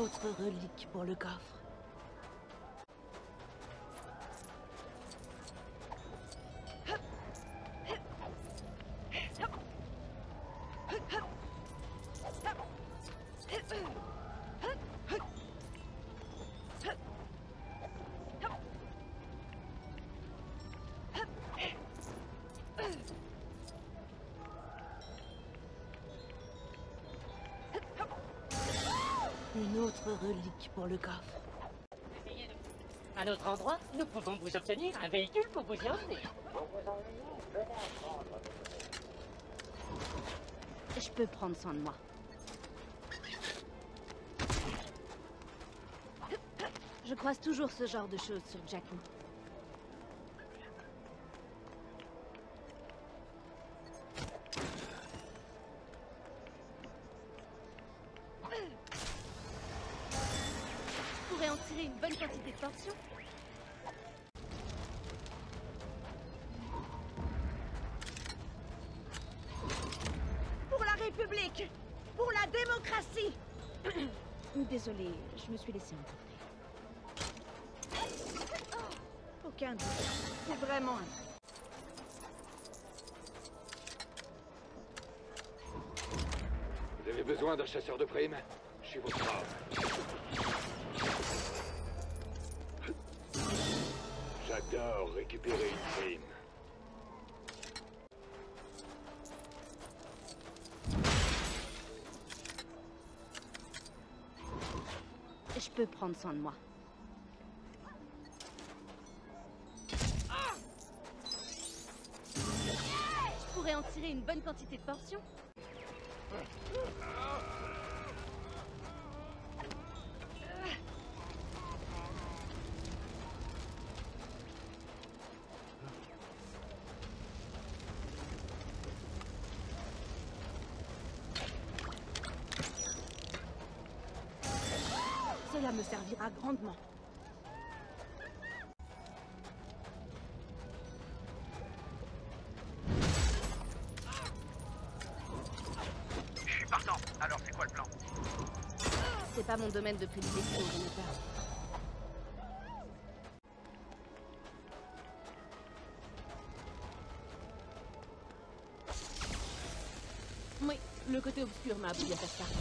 autre relique pour le coffre. Une autre relique pour le coffre. À notre endroit, nous pouvons vous obtenir un véhicule pour vous y emmener. Je peux prendre soin de moi. Je croise toujours ce genre de choses sur Jakku. Je pourrais en tirer une bonne quantité de portions. Pour la République! Pour la démocratie! Désolée, je me suis laissée emporter. Aucun doute. C'est vraiment un... Vous avez besoin d'un chasseur de primes? Je suis votre homme. J'adore récupérer une prime. Je peux prendre soin de moi. Je pourrais en tirer une bonne quantité de portions. Cela me servira grandement. Je suis partant. Alors, c'est quoi le plan? C'est pas mon domaine de prédilection, je n'ai pas. Oui, le côté obscur m'a appris à faire ça.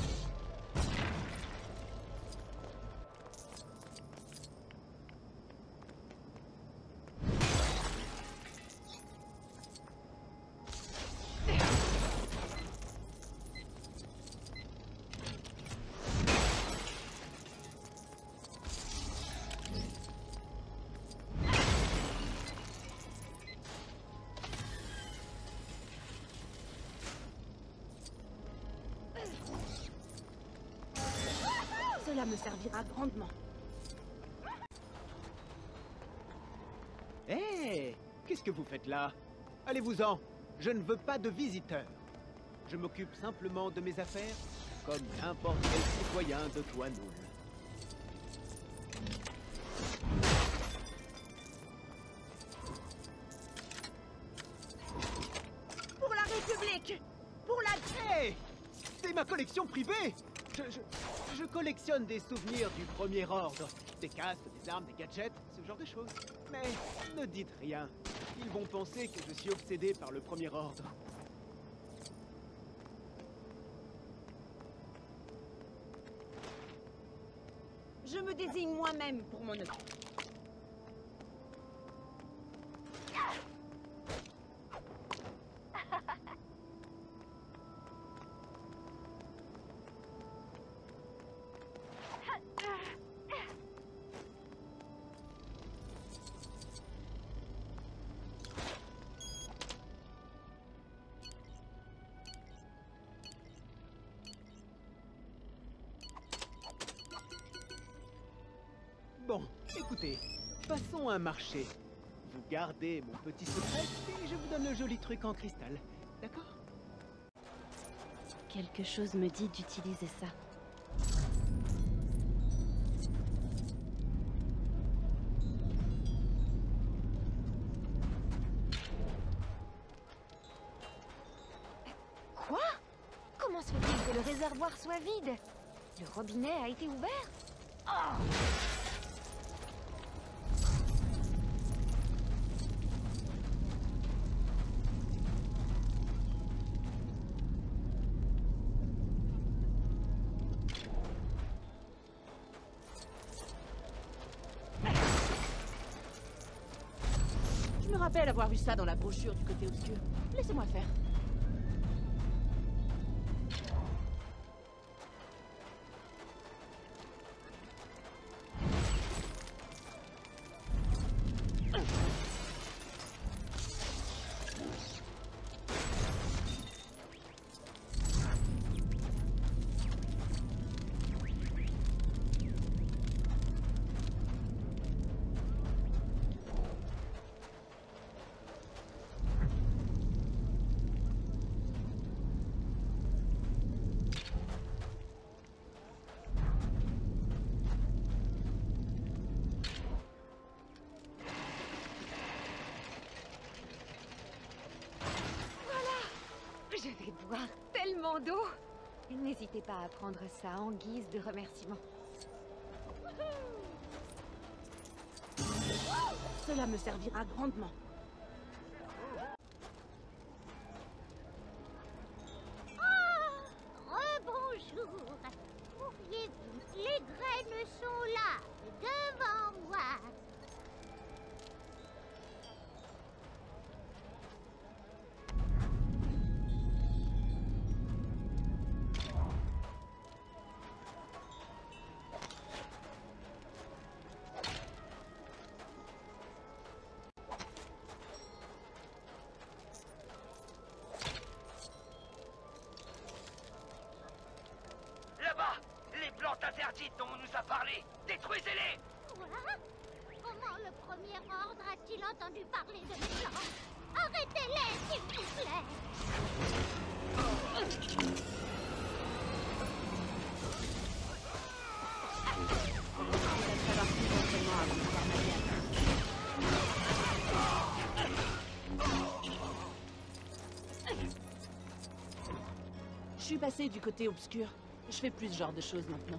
Cela me servira grandement. Hé! Qu'est-ce que vous faites là? Allez-vous-en! Je ne veux pas de visiteurs. Je m'occupe simplement de mes affaires, comme n'importe quel citoyen de Toinoul. Pour la République! Pour la... Hé! C'est ma collection privée! Je collectionne des souvenirs du Premier Ordre. Des casques, des armes, des gadgets, ce genre de choses. Mais ne dites rien. Ils vont penser que je suis obsédé par le Premier Ordre. Je me désigne moi-même pour mon œuvre. Bon, écoutez, passons à un marché. Vous gardez mon petit secret et je vous donne le joli truc en cristal. D'accord? Quelque chose me dit d'utiliser ça. Quoi? Comment se fait-il que le réservoir soit vide? Le robinet a été ouvert? Oh! Je me rappelle avoir vu ça dans la brochure du côté obscur. Laissez-moi faire. Je vais boire tellement d'eau. N'hésitez pas à prendre ça en guise de remerciement. Cela me servira grandement. Rebonjour. Pourriez-vous? Les graines sont là, devant moi. Là-bas, les plantes interdites dont on nous a parlé. Détruisez-les. Quoi? Comment le premier ordre a-t-il entendu parler de plans? Arrêtez-les, s'il vous plaît. Je suis passé du côté obscur. Je fais plus ce genre de choses maintenant.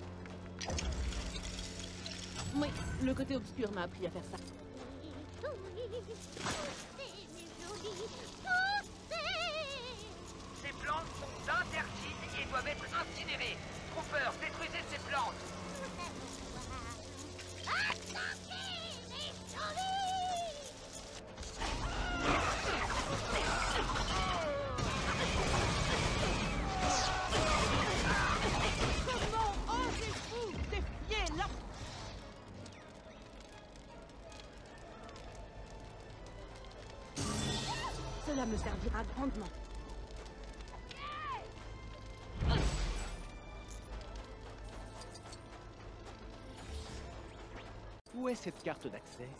Oui, le côté obscur m'a appris à faire ça. Poussez, mes jolis, poussez! Ces plantes sont interdites et doivent être incinérées. Trooper, détruisez ces plantes. Attaquez, mes jolis! Comment osez-vous défier la... Cela me servira grandement. Où est cette carte d'accès?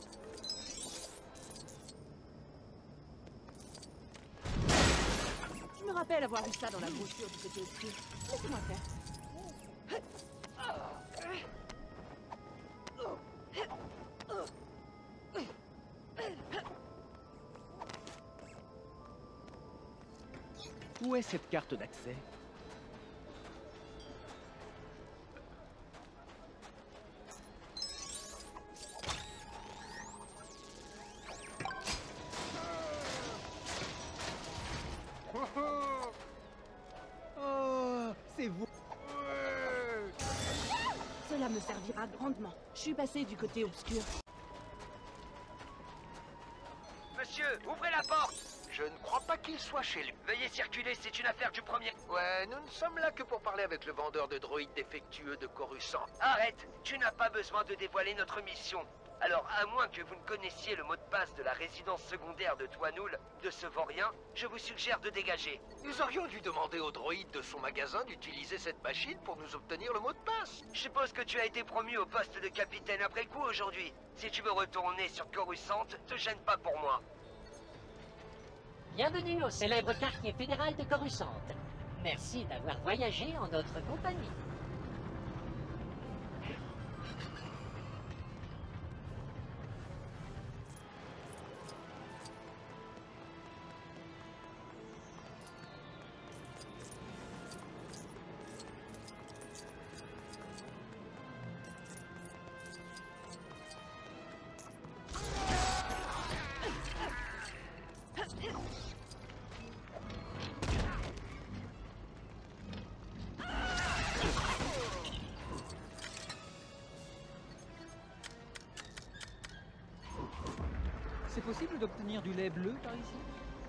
Je me rappelle avoir vu ça dans la brochure du côté obscur. Laissez-moi faire. Où est cette carte d'accès? Oh, c'est vous. Cela me servira grandement. Je suis passé du côté obscur. Monsieur, ouvrez la porte. Je ne crois pas qu'il soit chez lui. Veuillez circuler, c'est une affaire du premier. Ouais, nous ne sommes là que pour parler avec le vendeur de droïdes défectueux de Coruscant. Arrête, tu n'as pas besoin de dévoiler notre mission. Alors, à moins que vous ne connaissiez le mot de passe de la résidence secondaire de Toinoul, de ce vaurien, je vous suggère de dégager. Nous aurions dû demander au droïde de son magasin d'utiliser cette machine pour nous obtenir le mot de passe. Je suppose que tu as été promu au poste de capitaine après coup aujourd'hui. Si tu veux retourner sur Coruscant, te gêne pas pour moi. Bienvenue au célèbre quartier fédéral de Coruscant. Merci d'avoir voyagé en notre compagnie. c'est possible d'obtenir du lait bleu par ici?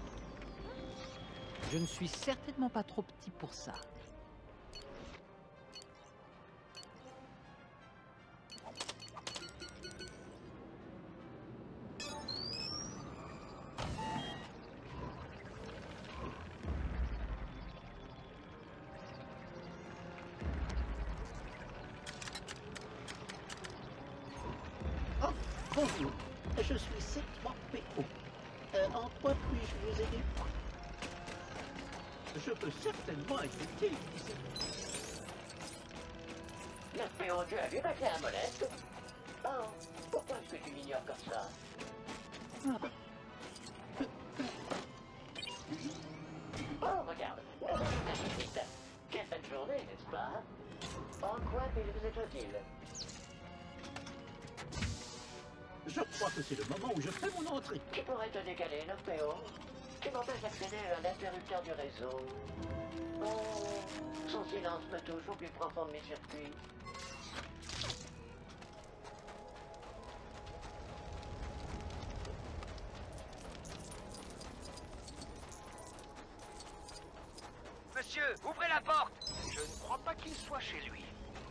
Je ne suis certainement pas trop petit pour ça. Bonjour, je suis C3PO. En quoi puis-je vous aider? Je peux certainement être utile ici. Le PO, tu as vu ma clé à molette? Oh, pourquoi est-ce que tu m'ignores comme ça? Oh, regarde, quelle belle journée, n'est-ce pas? En quoi puis-je vous être utile? Je crois que c'est le moment où je fais mon entrée. Tu pourrais te décaler, le PO? Tu m'empêches d'accéder à l'interrupteur du réseau. Oh, son silence me touche au plus profond de mes circuits. Monsieur, ouvrez la porte! Je ne crois pas qu'il soit chez lui.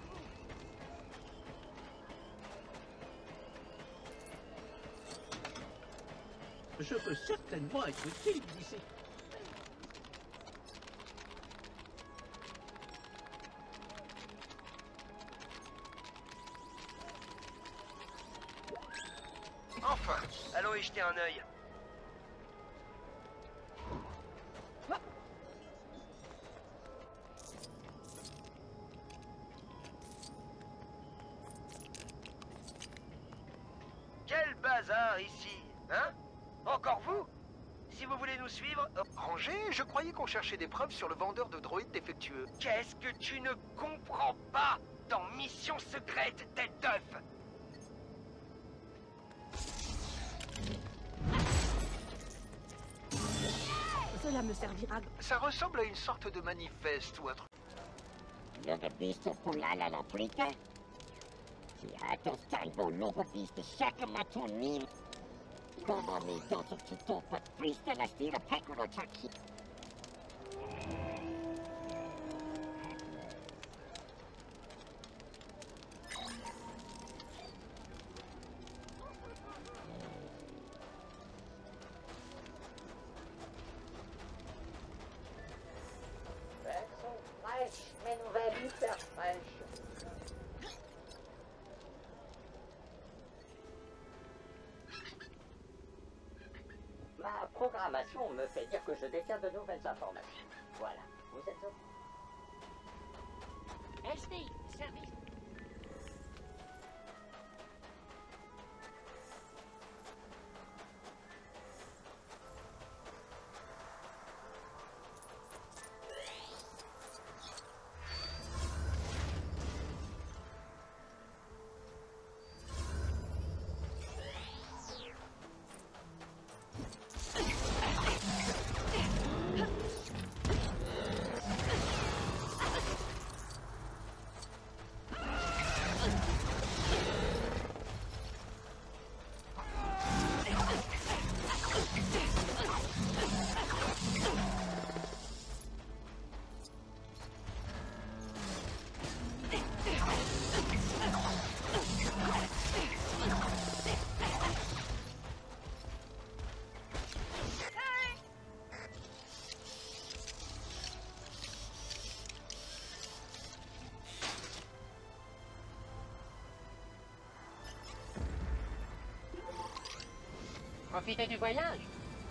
Je peux certainement être utile ici. Enfin, allons y jeter un œil. Quel bazar ici, hein? Encore vous? Si vous voulez nous suivre... Ranger, je croyais qu'on cherchait des preuves sur le vendeur de droïdes défectueux. Qu'est-ce que tu ne comprends pas dans Mission Secrète, tête d'œuf? Cela me servira. Ça ressemble à une sorte de manifeste ou un truc. Non ho visto pullare la plica? Tirato salvo l'ho visto chaque mattonino. Come mi doto tutto per triste la stira piccolo tacchi. Elles sont fraîches, mes nouvelles hyper fraîches. Ma programmation me fait dire que je détiens de nouvelles informations. Voilà, vous êtes au... SD, service. Profitez du voyage.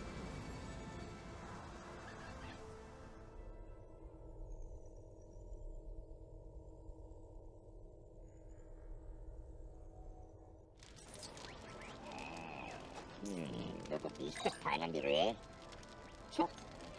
Non ho visto Final di Re. Ciao.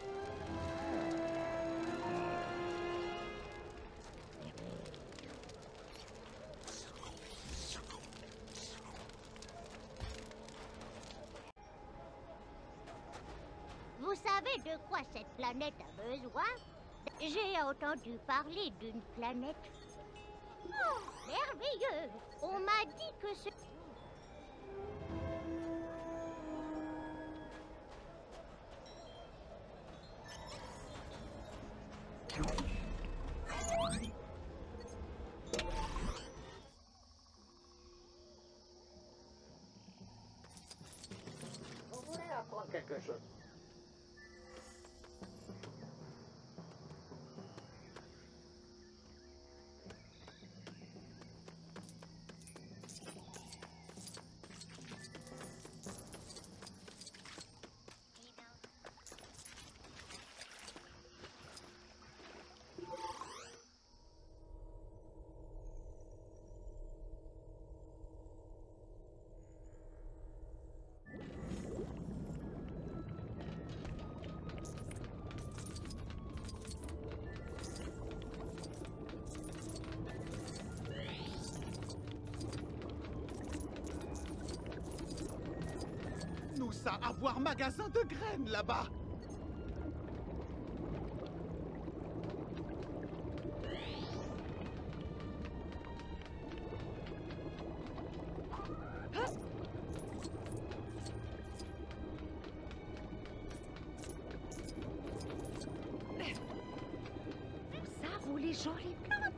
Vous savez de quoi cette planète a besoin? J'ai entendu parler d'une planète. Oh, merveilleux! On m'a dit que ce... ça avoir magasin de graines là-bas? Ça, vous les gens les plantes.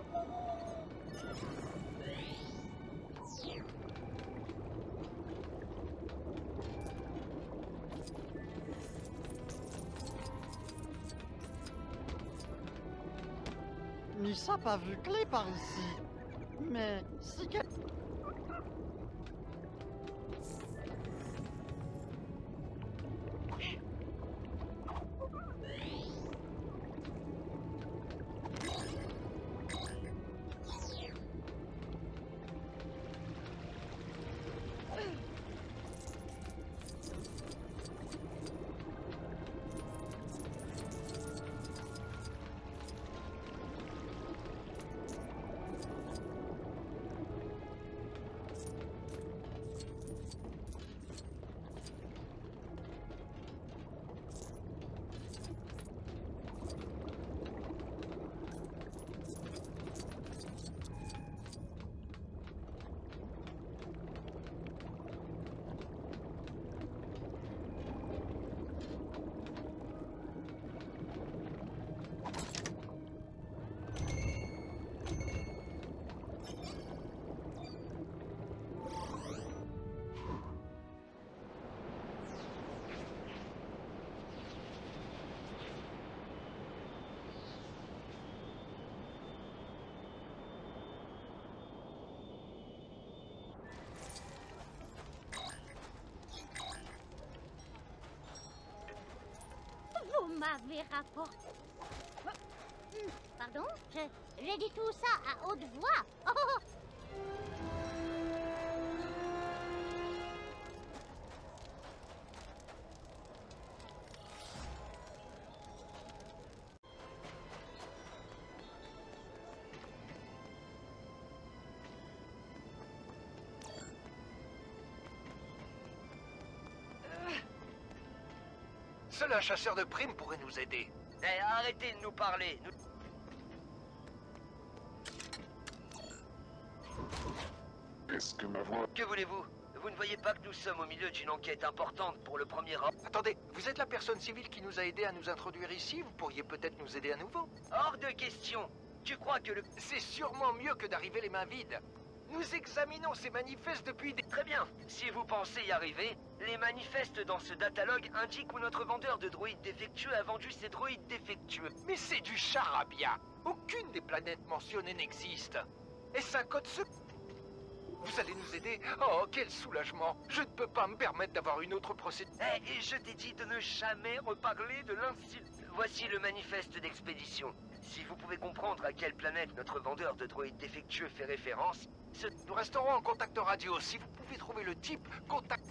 Nissa pas vu clé par ici. Mais si que... Vous m'avez rapporté... Pardon? J'ai dit tout ça à haute voix. Oh, oh, oh. Seul un chasseur de primes pourrait nous aider. Eh, arrêtez de nous parler. Est-ce que ma voix... Que voulez-vous? Vous ne voyez pas que nous sommes au milieu d'une enquête importante pour le premier ordre? Attendez, vous êtes la personne civile qui nous a aidés à nous introduire ici? Vous pourriez peut-être nous aider à nouveau? Hors de question. Tu crois que le... C'est sûrement mieux que d'arriver les mains vides. Nous examinons ces manifestes depuis des... Très bien. Si vous pensez y arriver, les manifestes dans ce datalogue indiquent où notre vendeur de droïdes défectueux a vendu ses droïdes défectueux. Mais c'est du charabia. Aucune des planètes mentionnées n'existe. Est-ce un code secret? Vous allez nous aider? Oh, quel soulagement. Je ne peux pas me permettre d'avoir une autre procédure. Eh, et je t'ai dit de ne jamais reparler de l'insulte. Voici le manifeste d'expédition. Si vous pouvez comprendre à quelle planète notre vendeur de droïdes défectueux fait référence, Nous resterons en contact radio. Si vous pouvez trouver le type, contact...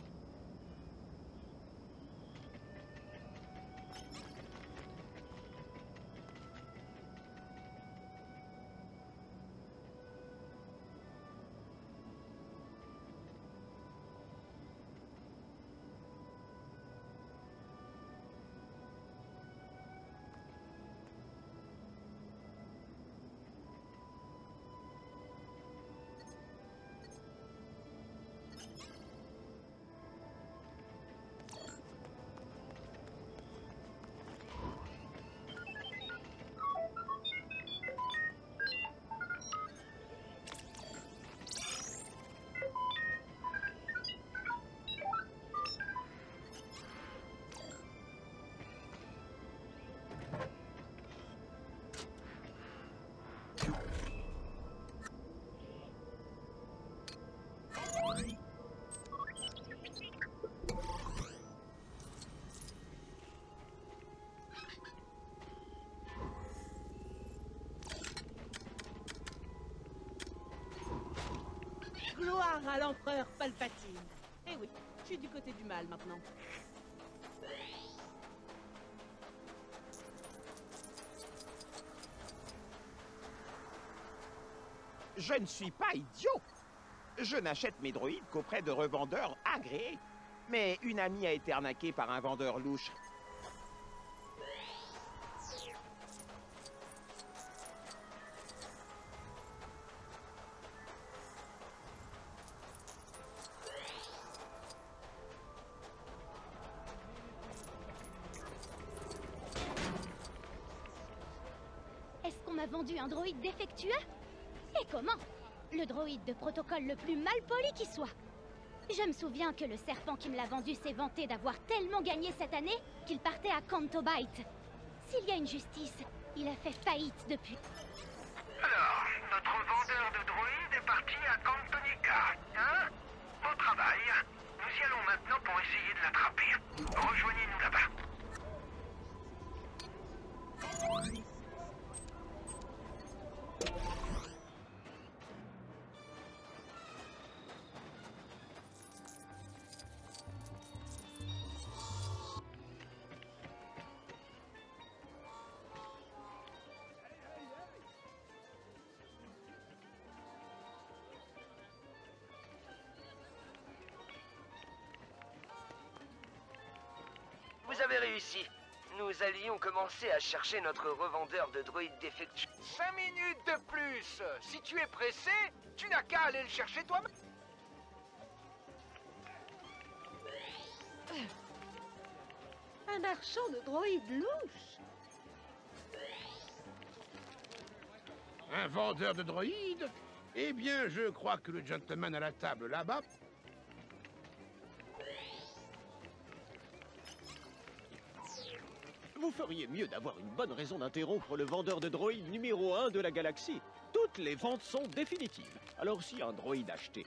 Gloire à l'empereur Palpatine. Eh oui, je suis du côté du mal maintenant. Je ne suis pas idiot. Je n'achète mes droïdes qu'auprès de revendeurs agréés. Mais une amie a été arnaquée par un vendeur louche. Est-ce qu'on m'a vendu un droïde défectueux? Et comment? Le droïde de protocole le plus mal poli qui soit. Je me souviens que le serpent qui me l'a vendu s'est vanté d'avoir tellement gagné cette année qu'il partait à Canto Bight. S'il y a une justice, il a fait faillite depuis. Alors, notre vendeur de droïdes est parti à Cantonica, hein? Bon travail. Nous y allons maintenant pour essayer de l'attraper. Rejoignez-nous là-bas. Vous avez réussi. Nous allions commencer à chercher notre revendeur de droïdes défectueux. 5 minutes de plus. Si tu es pressé, tu n'as qu'à aller le chercher toi-même. Un marchand de droïdes louche. Un vendeur de droïdes? Eh bien, je crois que le gentleman à la table là-bas... Vous feriez mieux d'avoir une bonne raison d'interrompre le vendeur de droïdes numéro 1 de la galaxie. Toutes les ventes sont définitives. Alors si un droïde acheté...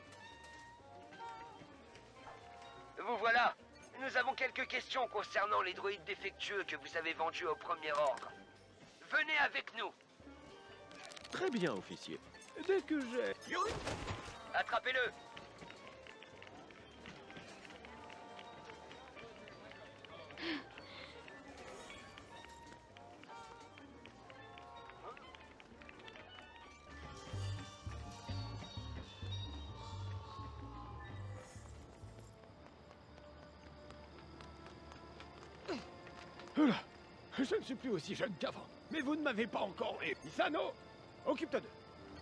Vous voilà. Nous avons quelques questions concernant les droïdes défectueux que vous avez vendus au premier ordre. Venez avec nous. Très bien, officier. Dès que j'ai... Attrapez-le. Oula, je ne suis plus aussi jeune qu'avant. Mais vous ne m'avez pas encore eu. Isano, occupe-toi d'eux.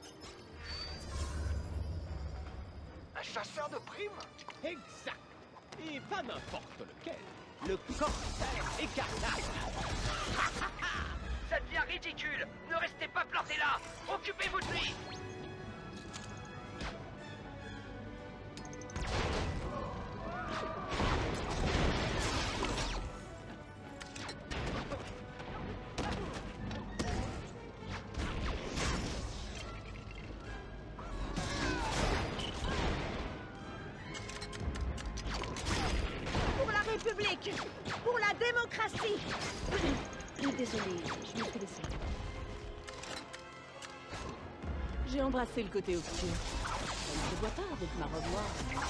Un chasseur de primes? Exact. Et pas n'importe lequel. Le corsaire écarlate. Ça devient ridicule. Ne restez pas plantés là. Occupez-vous de lui. Pour la République! Pour la démocratie! Désolée, je me suis laissée. J'ai embrassé le côté obscur. Ça ne se voit pas avec ma robe noire.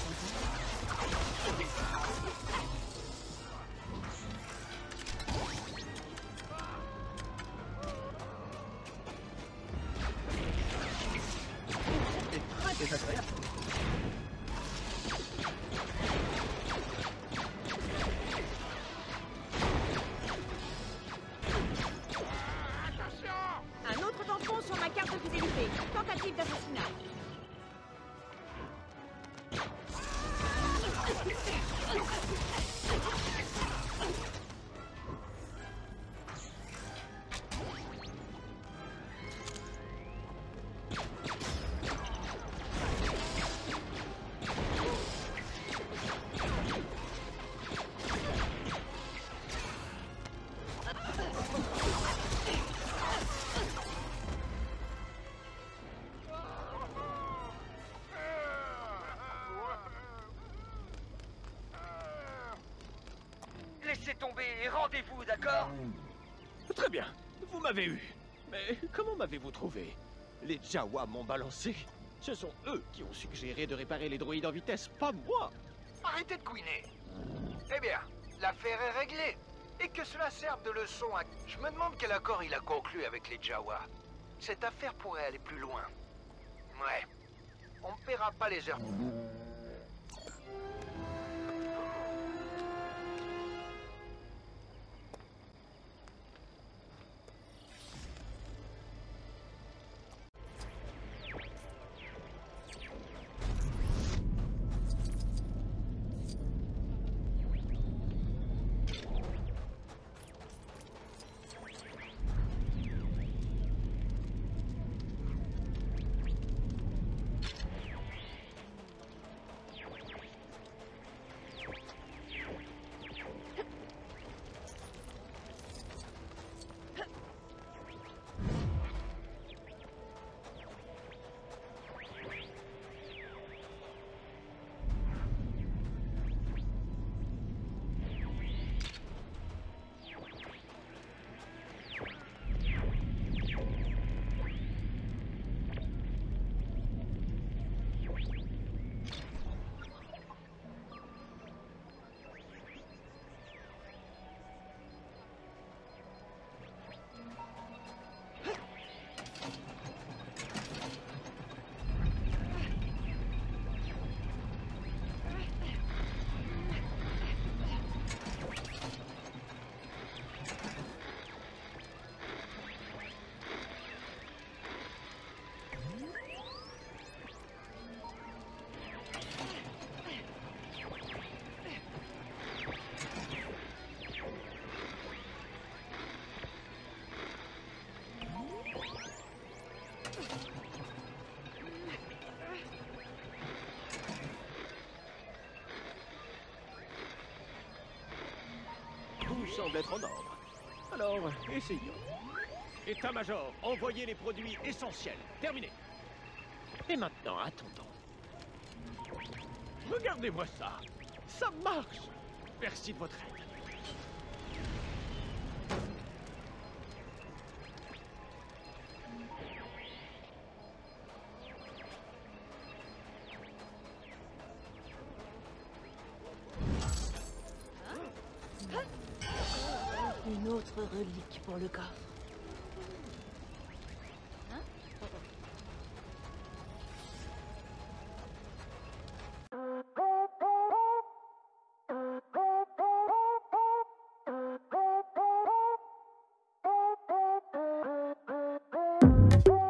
C'est très désagréable. Un autre tampon sur ma carte de fidélité. Tentative d'assassinat. Laissez tomber et rendez-vous, d'accord? Très bien, vous m'avez eu. Mais comment m'avez-vous trouvé? Les Jawa m'ont balancé. Ce sont eux qui ont suggéré de réparer les droïdes en vitesse, pas moi. Arrêtez de couiner. Eh bien, l'affaire est réglée. Et que cela serve de leçon à... Je me demande quel accord il a conclu avec les Jawa. Cette affaire pourrait aller plus loin. Ouais. On ne paiera pas les heures. semble être en ordre. Alors, essayons. État-major, envoyez les produits essentiels. Terminé. Et maintenant, attendons. Regardez-moi ça. Ça marche. Merci de votre aide. Une autre relique pour le coffre. Hein?